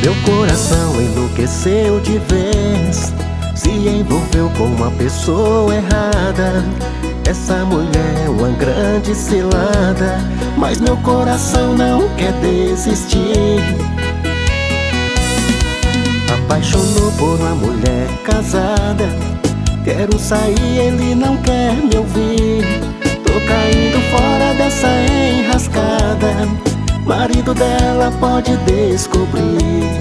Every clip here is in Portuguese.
Meu coração enlouqueceu de vez, se envolveu com uma pessoa errada. Essa mulher é uma grande cilada, mas meu coração não quer desistir. Apaixonou por uma mulher casada, quero sair, ele não quer me ouvir. Tô caindo fora dessa enrascada, marido dela pode descobrir.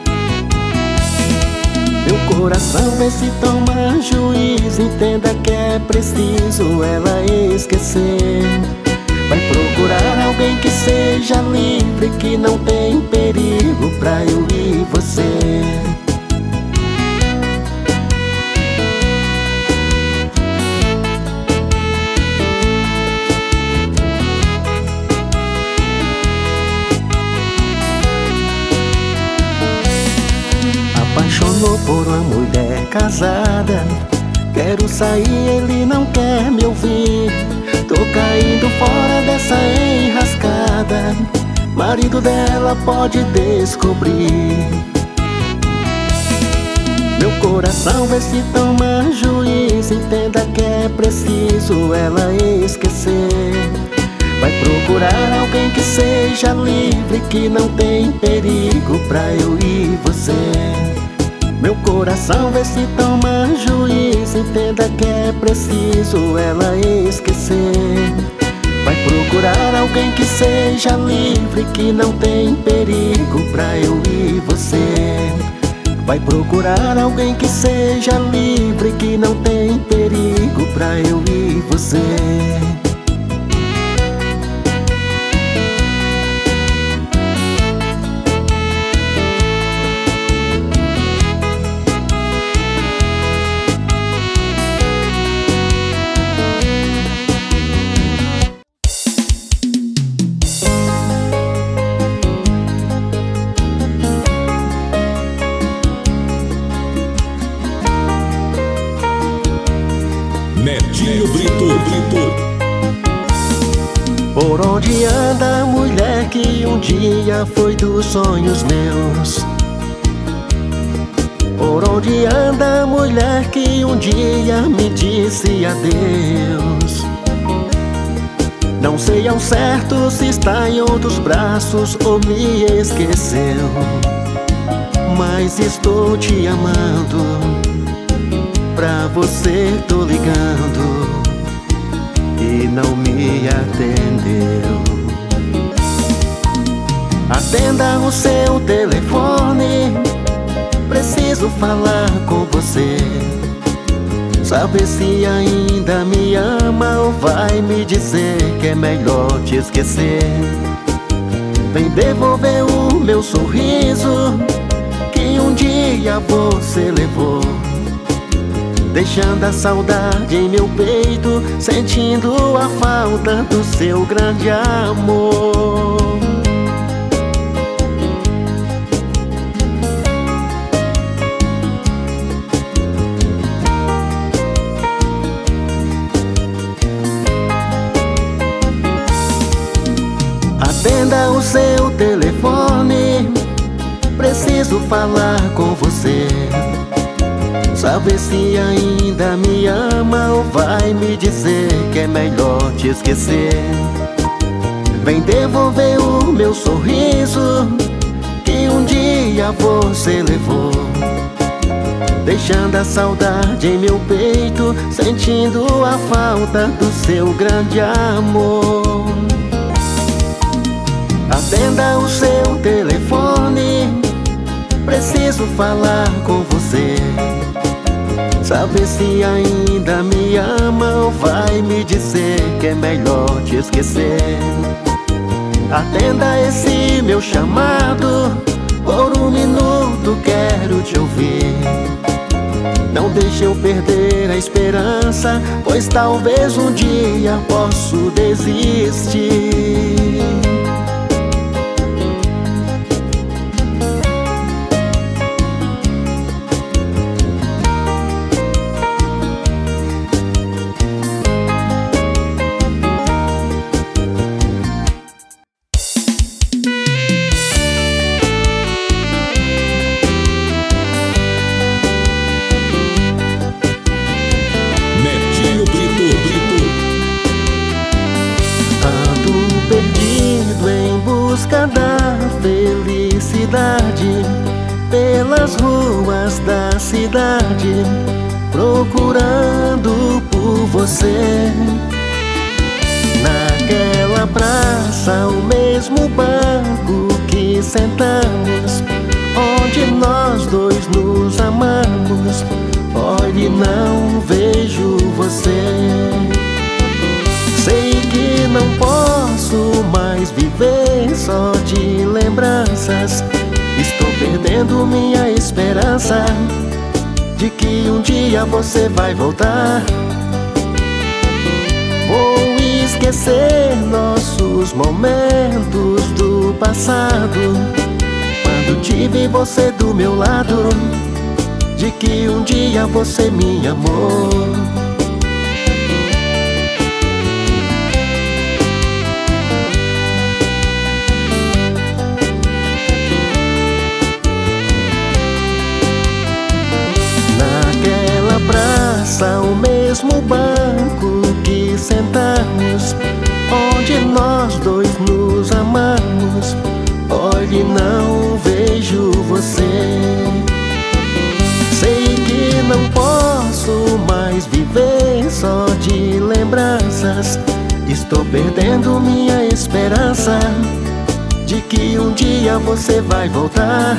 Meu coração vê se toma juízo, entenda que é preciso ela esquecer. Vai procurar alguém que seja livre, que não tem perigo pra eu e você. Apaixonou por uma mulher casada, quero sair, ele não quer me ouvir. Tô caindo fora dessa enrascada, marido dela pode descobrir. Meu coração vê se toma juízo, entenda que é preciso ela esquecer. Vai procurar alguém que seja livre, que não tem perigo pra eu e você. Meu coração vê se toma juízo, entenda que é preciso ela esquecer. Vai procurar alguém que seja livre, que não tem perigo pra eu e você. Vai procurar alguém que seja livre, que não tem perigo pra eu e você. Netinho Brito. Por onde anda a mulher que um dia foi dos sonhos meus? Por onde anda a mulher que um dia me disse adeus? Não sei ao certo se está em outros braços ou me esqueceu, mas estou te amando. Pra você tô ligando e não me atendeu. Atenda o seu telefone, preciso falar com você. Saber se ainda me ama ou vai me dizer que é melhor te esquecer. Vem devolver o meu sorriso que um dia você levou, deixando a saudade em meu peito, sentindo a falta do seu grande amor. Atenda o seu telefone, preciso falar com você. Saber se ainda me ama ou vai me dizer que é melhor te esquecer. Vem devolver o meu sorriso que um dia você levou, deixando a saudade em meu peito, sentindo a falta do seu grande amor. Atenda o seu telefone, preciso falar com você. Saber se ainda me ama ou vai me dizer que é melhor te esquecer. Atenda esse meu chamado, por um minuto quero te ouvir. Não deixe eu perder a esperança, pois talvez um dia posso desistir. pelas ruas da cidade, procurando por você. Naquela praça, o mesmo banco que sentamos, onde nós dois nos amamos. Olhe, não vejo você. Sei que não posso mais viver só de lembranças. Estou perdendo minha esperança de que um dia você vai voltar. Vou esquecer nossos momentos do passado, quando tive você do meu lado, de que um dia você me amou. Naquela praça, o mesmo banco que sentamos, onde nós dois nos amamos. Olhe, não vejo você. Sei que não posso mais viver só de lembranças. Estou perdendo minha esperança de que um dia você vai voltar.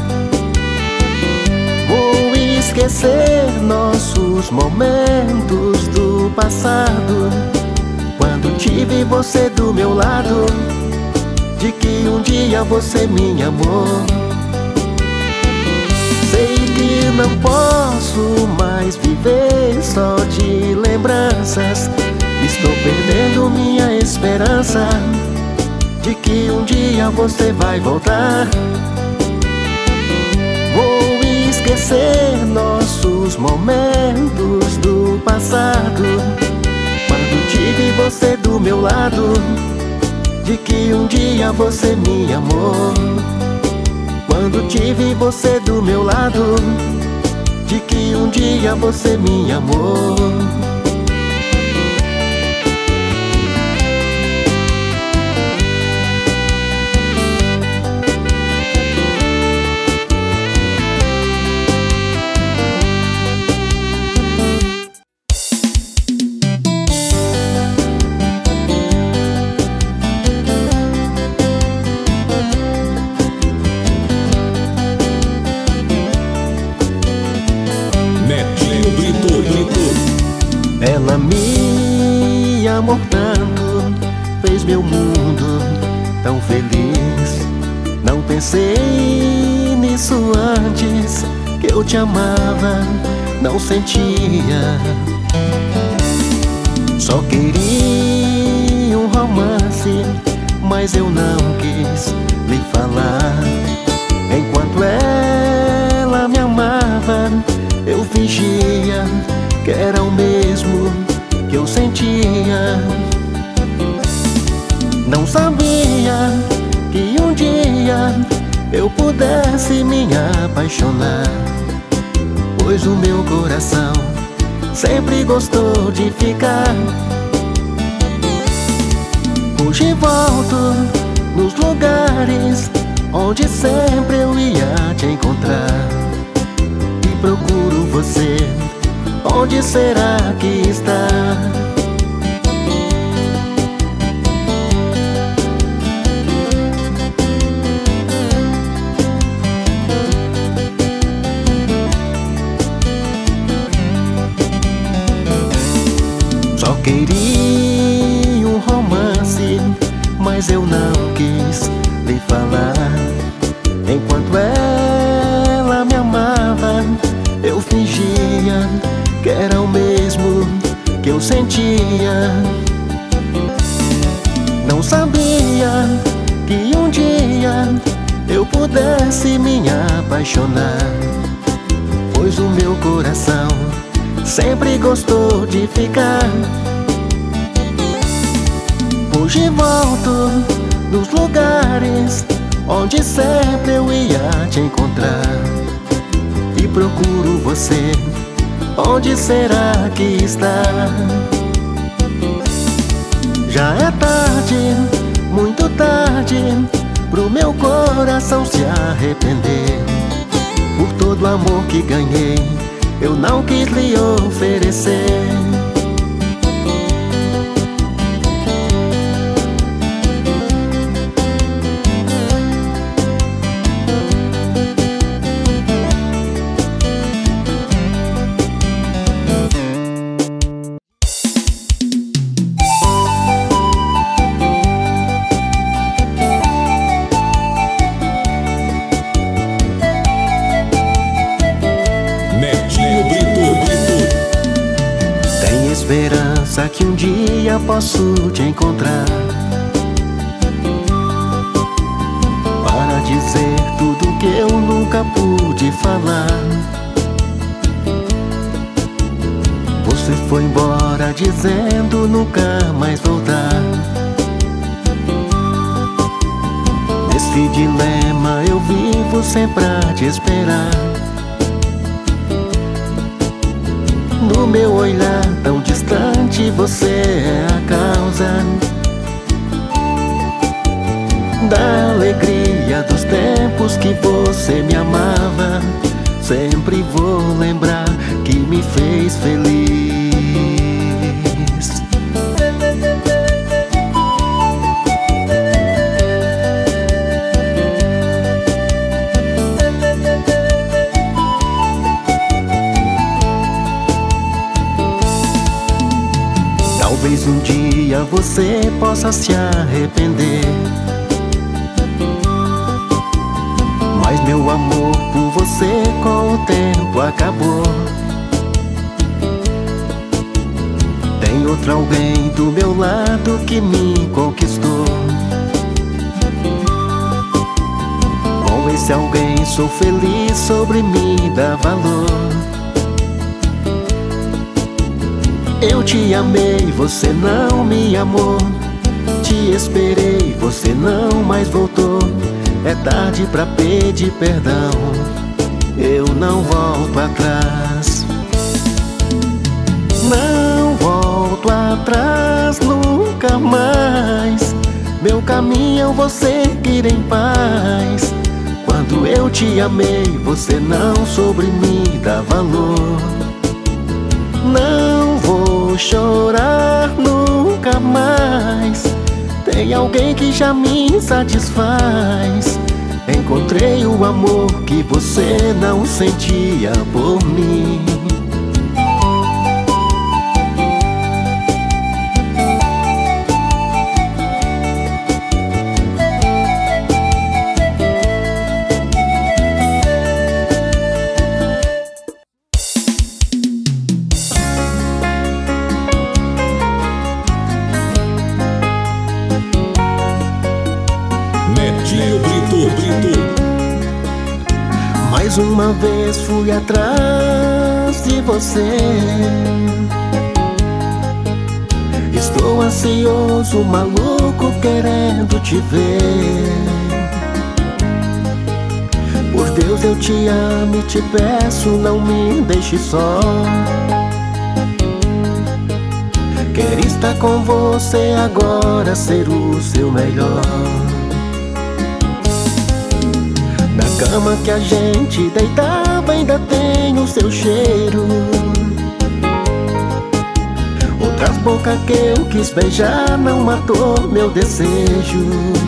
Vou esquecer nossos momentos do passado, quando tive você do meu lado, de que um dia você me amou. Sei que não posso mais viver só de lembranças. Estou perdendo minha esperança de que um dia você vai voltar. Vou esquecer nossos momentos do passado, quando tive você do meu lado, de que um dia você me amou. Quando tive você do meu lado, de que um dia você me amou. Ela me amou tanto, fez meu mundo tão feliz. Não pensei nisso antes, que eu te amava, não sentia. Só queria um romance, mas eu não quis lhe falar. Enquanto ela me amava, eu fingia que era o mesmo que eu sentia. Não sabia que um dia eu pudesse me apaixonar, pois o meu coração sempre gostou de ficar. Hoje volto nos lugares onde sempre eu ia te encontrar, e procuro você. Onde será que está? Só queria um romance, mas eu não quis lhe falar. Enquanto ela me amava, eu fingia que era o mesmo que eu sentia. Não sabia que um dia eu pudesse me apaixonar, pois o meu coração sempre gostou de ficar. Hoje volto nos lugares onde sempre eu ia te encontrar, e procuro você. Onde será que está? Já é tarde, muito tarde, pro meu coração se arrepender. Por todo o amor que ganhei, eu não quis lhe oferecer. Tem esperança que um dia posso te encontrar, para dizer tudo que eu nunca pude falar. Você foi embora dizendo nunca mais voltar. Nesse dilema eu vivo sempre a te esperar. No meu olhar tão distante, você é a causa da alegria dos tempos que você me amava. Sempre vou lembrar que me fez feliz. Talvez um dia você possa se arrepender, mas meu amor por você com o tempo acabou. Tem outro alguém do meu lado que me conquistou. Com esse alguém sou feliz, sobre mim dá valor. Eu te amei, você não me amou. Te esperei, você não mais voltou. É tarde pra pedir perdão, eu não volto atrás. Não volto atrás nunca mais. Meu caminho eu vou seguir em paz. Quando eu te amei, você não sobre mim dá valor. Não vou chorar nunca mais. Tem alguém que já me satisfaz. Encontrei o amor que você não sentia por mim. Mais uma vez fui atrás de você. Estou ansioso, maluco, querendo te ver. Por Deus eu te amo e te peço, não me deixe só. Quero estar com você agora, ser o seu melhor. Na cama que a gente deitava ainda tem o seu cheiro. Outras bocas que eu quis beijar não matou meu desejo.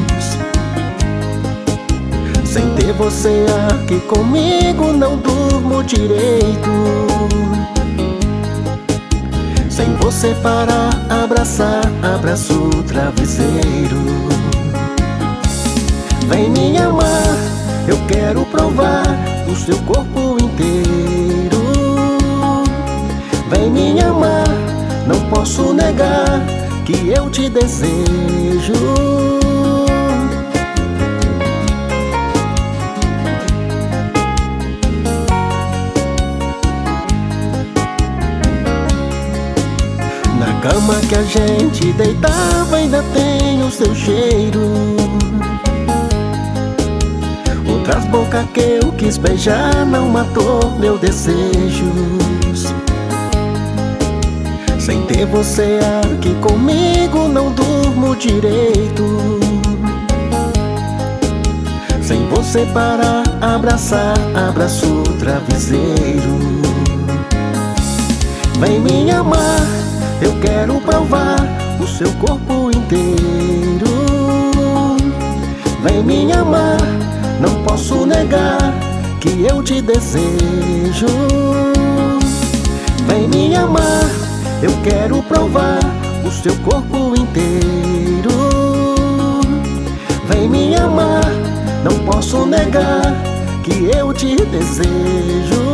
Sem ter você aqui comigo não durmo direito. Sem você para abraçar, abraço o travesseiro. Vem me amar, eu quero provar o seu corpo inteiro. Vem me amar, não posso negar que eu te desejo. Na cama que a gente deitava ainda tem o seu cheiro. Outras bocas que eu quis beijar não matou meu desejo. Sem ter você aqui comigo não durmo direito. Sem Você para abraçar, abraço o travesseiro. Vem me amar, eu quero provar o seu corpo inteiro. Vem me amar, não posso negar que eu te desejo. Vem me amar, eu quero provar o seu corpo inteiro. Vem me amar, não posso negar que eu te desejo.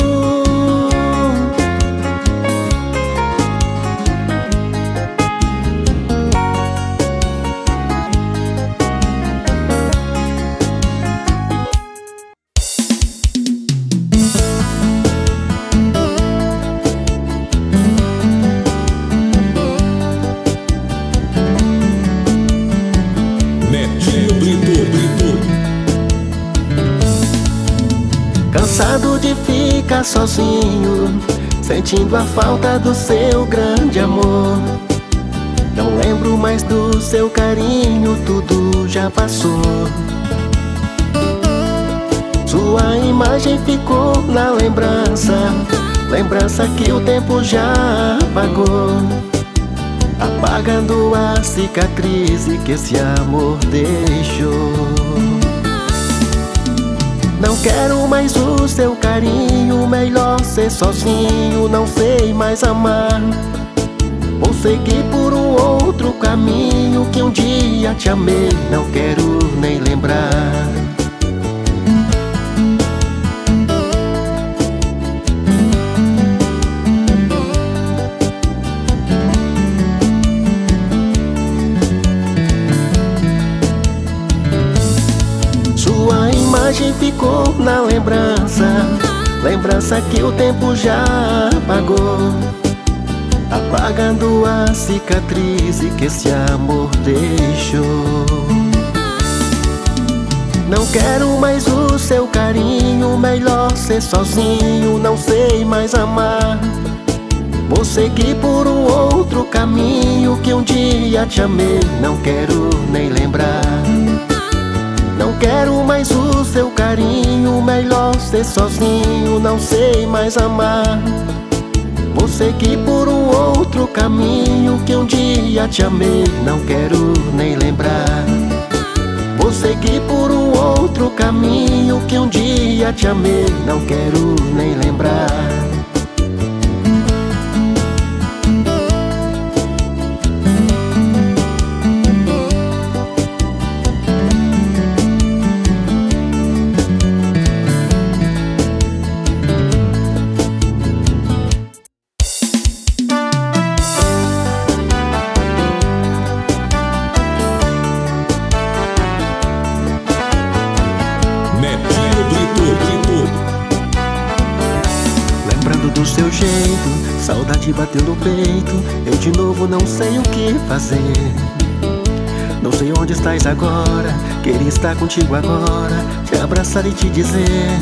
Cansado de ficar sozinho, sentindo a falta do seu grande amor. Não lembro mais do seu carinho, tudo já passou. Sua imagem ficou na lembrança, lembrança que o tempo já apagou, apagando a cicatriz que esse amor deixou. Não quero mais o seu carinho, melhor ser sozinho, não sei mais amar. Vou seguir por um outro caminho que um dia te amei, não quero nem lembrar. Sua imagem ficou na lembrança, lembrança que o tempo já apagou, apagando a cicatriz que esse amor deixou. Não quero mais o seu carinho, melhor ser sozinho, não sei mais amar. Vou seguir por um outro caminho que um dia te amei, não quero nem lembrar. Não quero mais o seu carinho, melhor ser sozinho, não sei mais amar. Vou seguir por um outro caminho que um dia te amei, não quero nem lembrar. Vou seguir por um outro caminho que um dia te amei, não quero nem lembrar. Lembrando do seu jeito, saudade bateu no peito, eu de novo não sei o que fazer. Não sei onde estás agora, queria estar contigo agora, te abraçar e te dizer: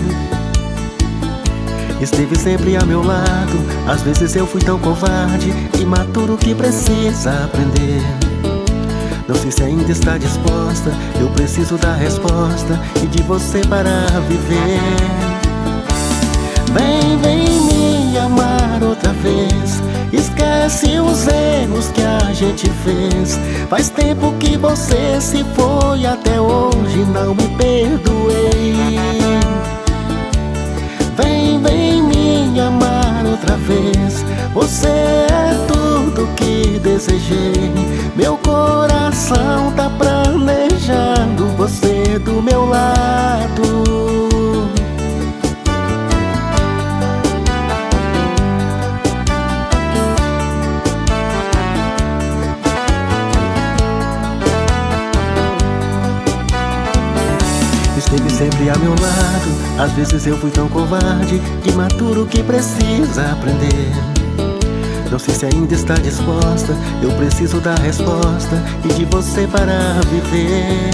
esteve sempre ao meu lado, às vezes eu fui tão covarde, imaturo que precisa aprender. Não sei se ainda está disposta, eu preciso da resposta e de você para viver. Vem, vem me amar outra vez, esquece os erros que a gente fez. Faz tempo que você se foi, até hoje não me perdoei. Vem, vem me amar outra vez, você é tudo que desejei. Meu coração tá planejando você do meu lado. Esteve sempre ao meu lado, às vezes eu fui tão covarde, imaturo que precisa aprender. Não sei se ainda está disposta, eu preciso da resposta e de você para viver.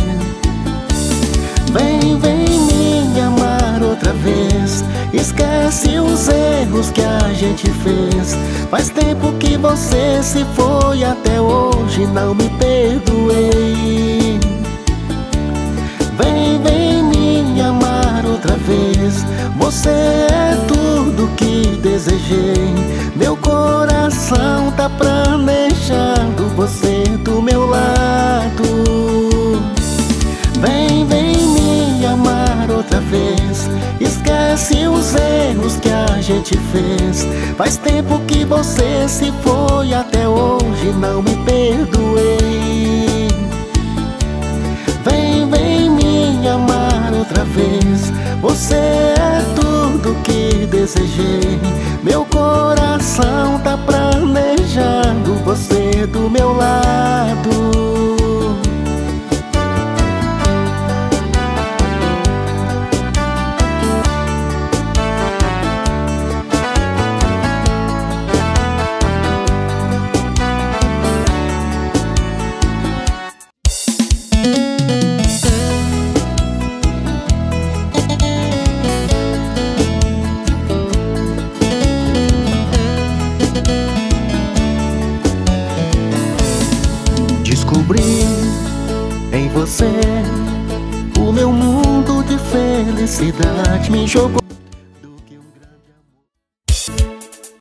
Vem, vem me amar outra vez, esquece os erros que a gente fez. Faz tempo que você se foi, até hoje não me perdoei. Vem, vem me amar Você é tudo que desejei. Meu coração tá planejando você do meu lado. Vem, vem me amar outra vez. Esquece os erros que a gente fez. Faz tempo que você se foi, até hoje não me perdoei. Vem, vem me amar outra vez. Você é tudo que desejei. Meu coração tá planejando você do meu lado. Descobri em você o meu mundo de felicidade. Me jogou do que um grande amor.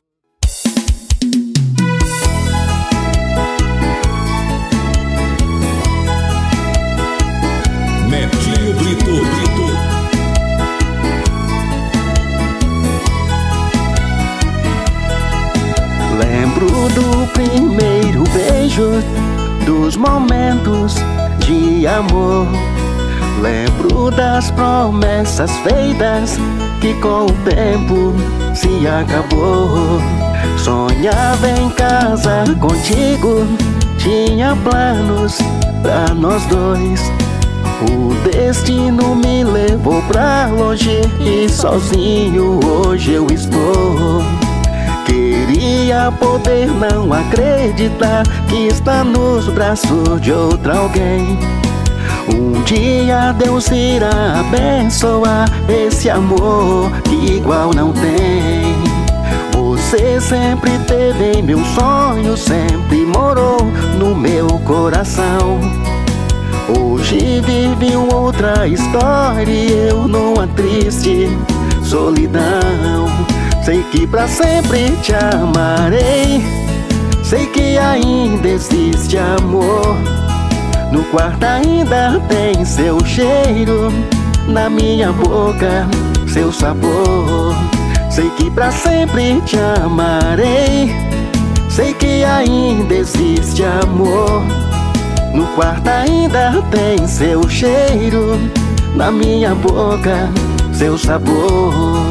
Netinho Brito. Lembro do primeiro beijo, dos momentos de amor. Lembro das promessas feitas que com o tempo se acabou. Sonhava em casa contigo, tinha planos pra nós dois. O destino me levou pra longe e sozinho hoje eu estou. Queria poder não acreditar que está nos braços de outra alguém. Um dia Deus irá abençoar esse amor que igual não tem. Você sempre teve em meu sonho, sempre morou no meu coração. Hoje vive outra história e eu numa triste solidão. Sei que pra sempre te amarei. Sei que ainda existe amor. No quarto ainda tem seu cheiro, na minha boca seu sabor. Sei que pra sempre te amarei. Sei que ainda existe amor. No quarto ainda tem seu cheiro, na minha boca seu sabor.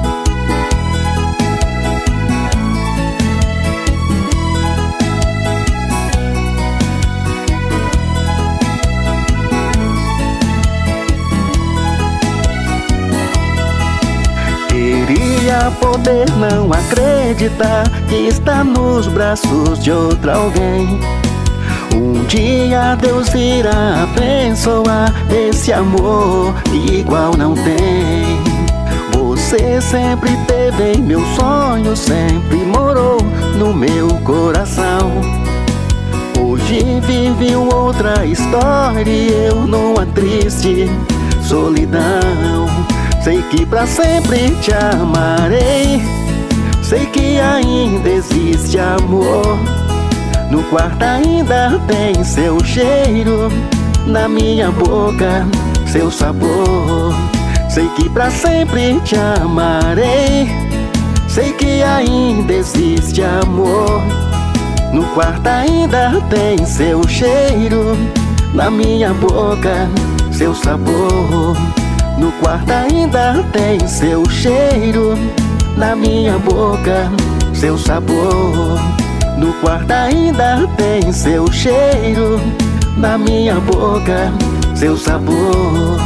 Queria poder não acreditar que está nos braços de outra alguém. Um dia Deus irá abençoar esse amor que igual não tem. Você sempre teve em meu sonho, sempre morou no meu coração. Hoje vive outra história e eu numa triste solidão. Sei que pra sempre te amarei. Sei que ainda existe amor. No quarto ainda tem seu cheiro, na minha boca seu sabor. Sei que pra sempre te amarei. Sei que ainda existe amor. No quarto ainda tem seu cheiro, na minha boca seu sabor. No quarto ainda tem seu cheiro, na minha boca seu sabor. No quarto ainda tem seu cheiro, na minha boca seu sabor.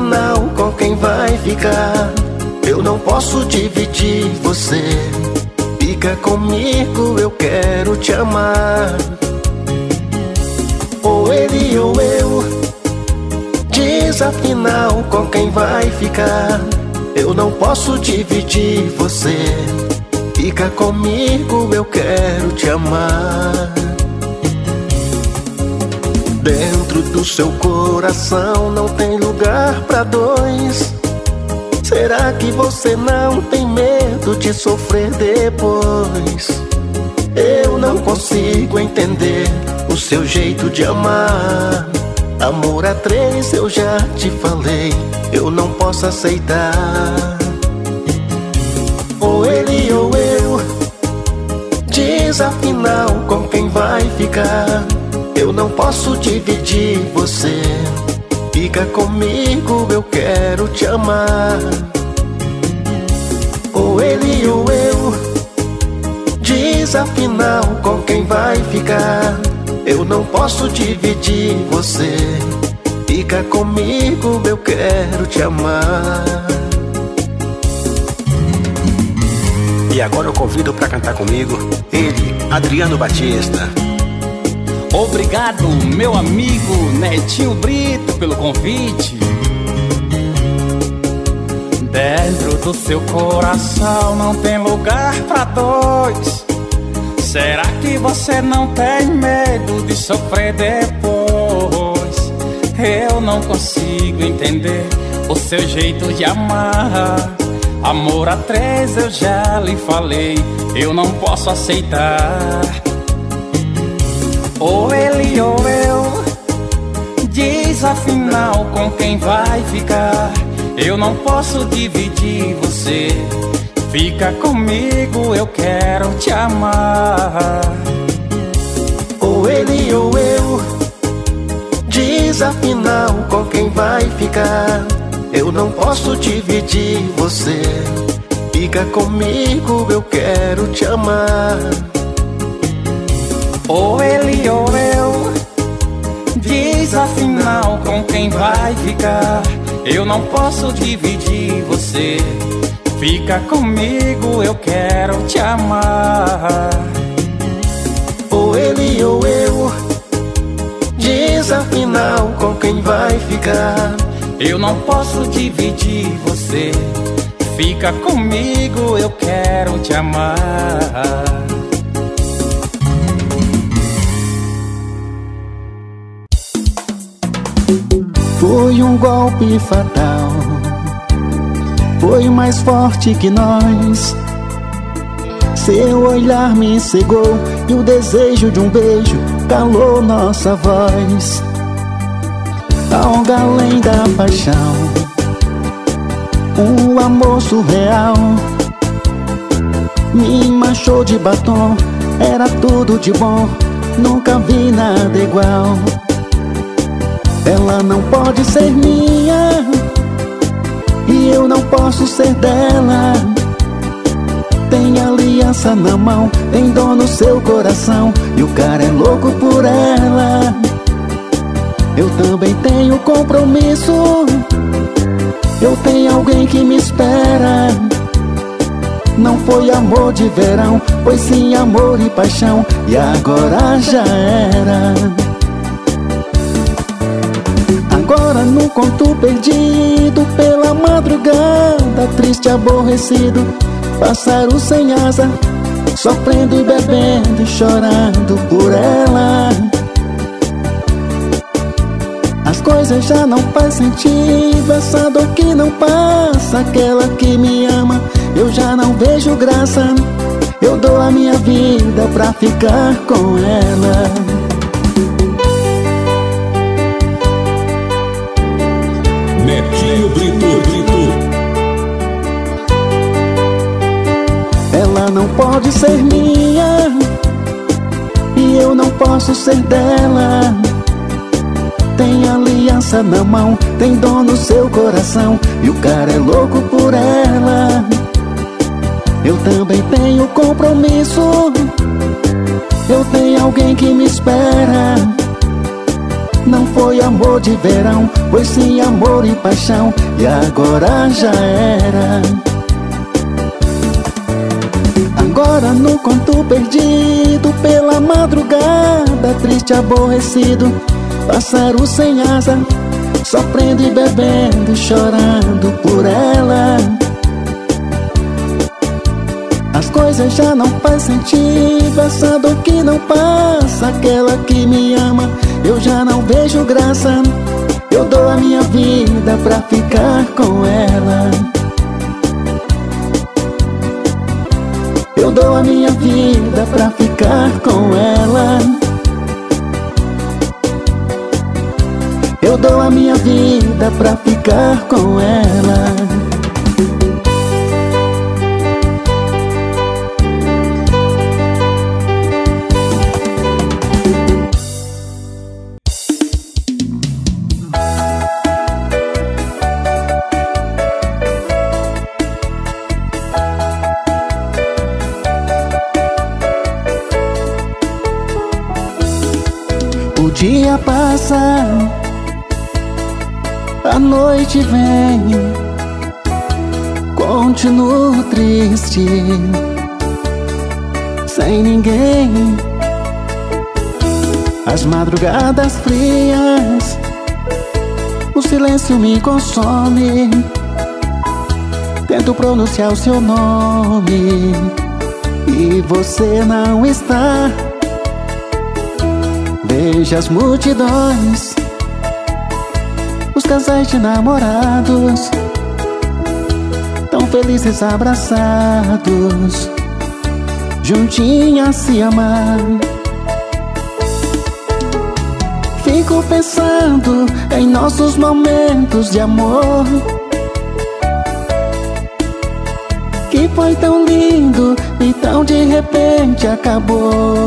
afinal com quem vai ficar? Eu não posso dividir você. Fica comigo, eu quero te amar. Ou ele ou eu. Diz afinal com quem vai ficar? Eu não posso dividir você. Fica comigo, eu quero te amar. Dentro do seu coração não tem lugar pra dois. Será que você não tem medo de sofrer depois? Eu não consigo entender o seu jeito de amar. Amor a três eu já te falei, eu não posso aceitar. Ou ele ou eu. Diz afinal com quem vai ficar? Eu não posso dividir você. Fica comigo, eu quero te amar. Ou ele ou eu. Diz afinal com quem vai ficar? Eu não posso dividir você. Fica comigo, eu quero te amar. E agora eu convido pra cantar comigo ele, Adriano Batista. Obrigado, meu amigo Netinho Brito, pelo convite. Dentro do seu coração não tem lugar pra dois. Será que você não tem medo de sofrer depois? Eu não consigo entender o seu jeito de amar. Amor a três eu já lhe falei, eu não posso aceitar. Ou ele ou eu. Diz afinal com quem vai ficar? Eu não posso dividir você. Fica comigo, eu quero te amar. Ou ele ou eu. Diz afinal com quem vai ficar? Eu não posso dividir você. Fica comigo, eu quero te amar. Ou ele ou eu. Diz afinal com quem vai ficar? Eu não posso dividir você. Fica comigo, eu quero te amar. Ou ele ou eu. Diz afinal com quem vai ficar? Eu não posso dividir você. Fica comigo, eu quero te amar. Foi um golpe fatal. Foi mais forte que nós. Seu olhar me cegou e o desejo de um beijo calou nossa voz. Algo além da paixão, um amor surreal. Me manchou de batom, era tudo de bom, nunca vi nada igual. Ela não pode ser minha e eu não posso ser dela. Tem aliança na mão, tem dor no seu coração e o cara é louco por ela. Eu também tenho compromisso, eu tenho alguém que me espera. Não foi amor de verão, foi sim amor e paixão, e agora já era. Agora num conto perdido pela madrugada, triste, aborrecido, pássaro sem asa, sofrendo e bebendo e chorando por ela. As coisas já não fazem sentido, essa dor que não passa, aquela que me ama, eu já não vejo graça. Eu dou a minha vida pra ficar com ela. Netinho Brito. Ela não pode ser minha e eu não posso ser dela. Tem aliança na mão, tem dor no seu coração e o cara é louco por ela. Eu também tenho compromisso, eu tenho alguém que me espera. Não foi amor de verão, foi sim amor e paixão, e agora já era. Agora no conto perdido pela madrugada, triste, aborrecido, pássaro sem asa, sofrendo e bebendo, chorando por ela. As coisas já não faz sentido, essa dor que não passa, aquela que me ama, eu já não vejo graça. Eu dou a minha vida pra ficar com ela. Eu dou a minha vida pra ficar com ela. Eu dou a minha vida pra ficar com ela. O dia passa, a noite vem, continuo triste, sem ninguém. As madrugadas frias, o silêncio me consome. Tento pronunciar o seu nome e você não está. Veja as multidões, os casais de namorados, tão felizes abraçados, juntinhos a se amar. Fico pensando em nossos momentos de amor, que foi tão lindo e tão de repente acabou.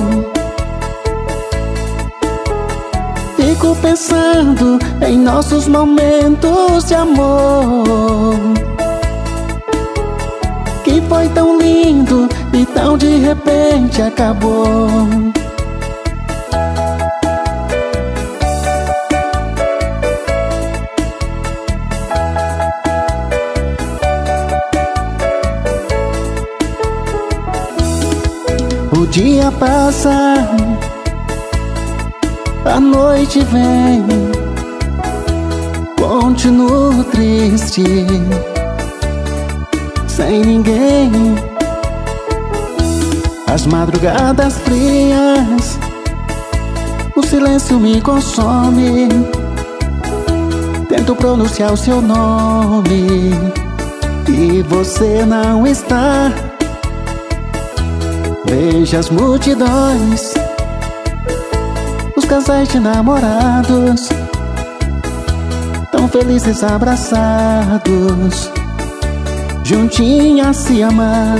Fico pensando em nossos momentos de amor, que foi tão lindo e tão de repente acabou. O dia passa, a noite vem, continuo triste, sem ninguém. As madrugadas frias, o silêncio me consome. Tento pronunciar o seu nome e você não está. Veja as multidões, os casais de namorados, tão felizes abraçados, juntinhos a se amar.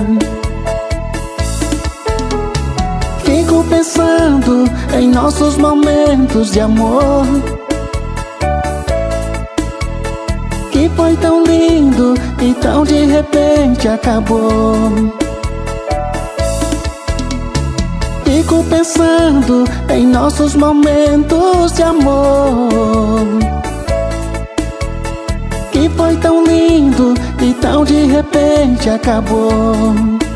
Fico pensando em nossos momentos de amor, que foi tão lindo e tão de repente acabou. Fico pensando em nossos momentos de amor, que foi tão lindo e tão de repente acabou.